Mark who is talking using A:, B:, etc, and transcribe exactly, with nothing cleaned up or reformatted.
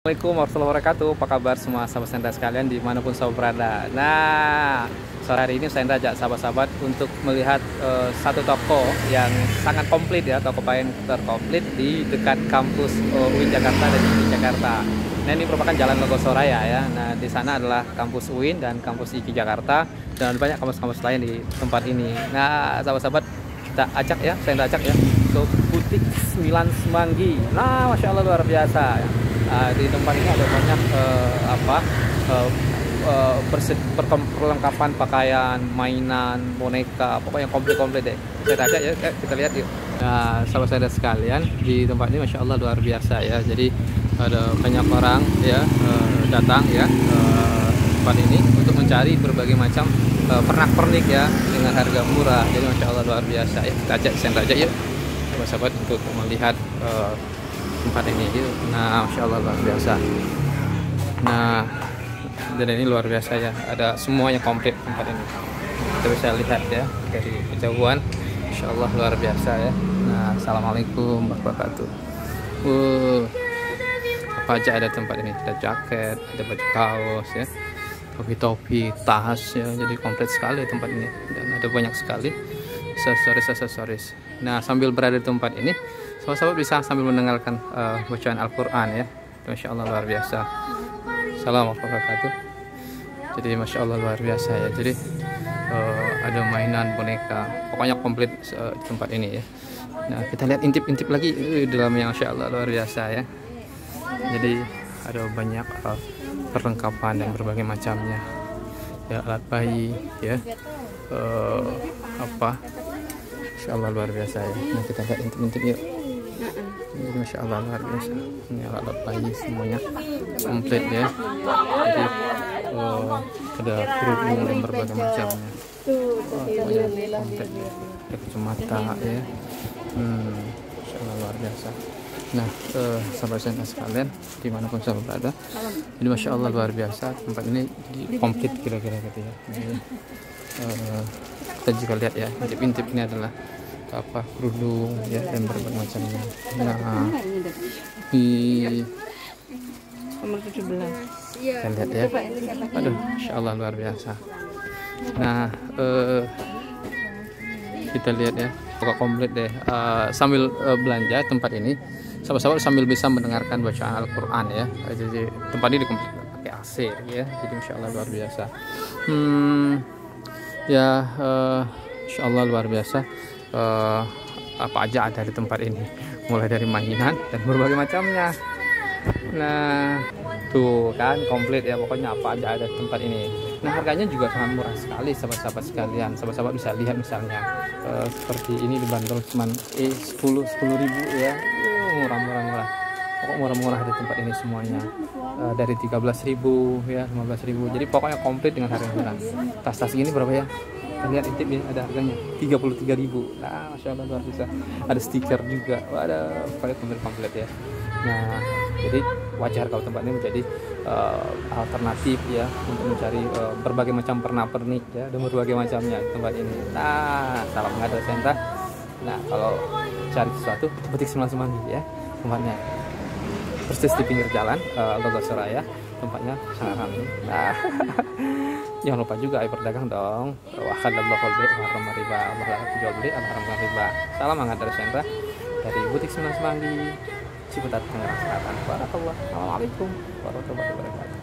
A: Assalamualaikum warahmatullahi wabarakatuh. Apa kabar semua sahabat Sendra sekalian dimanapun sahabat berada. Nah, sore hari ini saya ajak sahabat-sahabat untuk melihat uh, satu toko yang sangat komplit ya, toko pakaian terkomplit di dekat kampus uh, U I N Jakarta dan I K I Jakarta. Nah, ini merupakan Jalan Logosoraya ya. Nah, di sana adalah kampus U I N dan kampus I K I Jakarta dan banyak kampus-kampus lain di tempat ini. Nah, sahabat-sahabat, kita ajak ya, saya ajak ya ke butik sembilan Semanggi. Nah, masya Allah luar biasa ya. Uh, di tempat ini ada banyak uh, apa uh, uh, perlengkapan pakaian, mainan, boneka, pokoknya komplit-komplit deh. Kita aja ya, kita lihat yuk. Nah, sahabat-sahabat sekalian, di tempat ini masya Allah luar biasa ya. Jadi ada banyak orang ya uh, datang ya uh, tempat ini untuk mencari berbagai macam uh, pernak-pernik ya dengan harga murah. Jadi masya Allah luar biasa ya. Kita ajak sentra aja yuk, sahabat-sahabat, untuk melihat uh, tempat ini yuk. Nah, masya Allah luar biasa. Nah, dan ini luar biasa ya, ada semuanya komplit tempat ini. Kita bisa lihat ya dari kejauhan, masya Allah luar biasa ya. Nah, assalamualaikum warahmatullahi wabarakatuh. Uh, apa aja ada tempat ini, ada jaket, ada baju kaos ya, topi-topi, tas ya. Jadi komplit sekali tempat ini dan ada banyak sekali aksesoris-aksesoris. Nah, sambil berada di tempat ini, sahabat-sahabat bisa sambil mendengarkan uh, bacaan Al-Quran ya. Masya Allah luar biasa. Assalamualaikum warahmatullahi wabarakatuh. Jadi masya Allah luar biasa ya. Jadi uh, ada mainan, boneka, pokoknya komplit uh, di tempat ini ya. Nah, kita lihat intip-intip lagi uh, di dalamnya, masya Allah luar biasa ya. Jadi ada banyak uh, perlengkapan dan berbagai macamnya ya, alat bayi ya, uh, apa, masya Allah luar biasa ya. Nah, kita lihat intip-intip yuk. Jadi masya Allah luar biasa. Ini alat bayi semuanya komplit ya. Jadi uh, ada kerudung dan berbagai macamnya. Oh, komplit ya. Ada kacamata ya. Hmm, masya Allah luar biasa. Nah, uh, sahabat saya sekalian dimanapun sahabat berada, jadi masya Allah luar biasa tempat ini komplit kira-kira gitu ya. Jadi, uh, kita juga lihat ya, intip-intip ini adalah apa, kerudung ya dan berbagai macamnya. Nah, di
B: nomor tujuh belas
A: kita lihat ya, aduh masya Allah luar biasa. Nah, uh, kita lihat ya, pokok komplit deh. Uh, sambil uh, belanja tempat ini, sahabat-sahabat sambil bisa mendengarkan bacaan Al-Quran ya. Jadi tempat ini komplit pakai A C ya. Jadi masya Allah luar biasa. Hmm, ya uh, masya Allah luar biasa. Uh, apa aja ada di tempat ini, mulai dari mainan dan berbagai macamnya. Nah, tuh kan komplit ya, pokoknya apa aja ada di tempat ini. Nah, harganya juga sangat murah sekali sahabat-sahabat sekalian. Sahabat-sahabat bisa lihat misalnya uh, seperti ini dibanderol cuma eh, sepuluh ribu ya. Murah-murah murah. Pokoknya murah-murah di tempat ini semuanya. Uh, dari tiga belas ribu ya, lima belas ribu. Jadi pokoknya komplit dengan harga murah. Tas-tas ini berapa ya? Lihat intip ini ada harganya tiga puluh tiga ribu. Nah, masya Allah luar biasa. Ada stiker juga. Wah, ada pakai komplit-komplit ya. Nah, jadi wajar kalau tempat ini menjadi uh, alternatif ya untuk mencari uh, berbagai macam pernak-pernik ya, ada berbagai macamnya di tempat ini. Nah, salam menghadap sentra. Nah, kalau cari sesuatu, butik sembilan Semanggi ya tempatnya, persis di pinggir jalan uh, Logosoraya. Tempatnya sangat ramai. Nah, jangan lupa juga ayo berdagang dong. Wa halallahu al-bai'a wa harrama riba. Berlaku jual beli al-haram riba. Salam hangat dari sentra dari butik sembilan Semanggi, Ciputat, Tangerang Selatan. Barakallah. Assalamualaikum warahmatullahi wabarakatuh.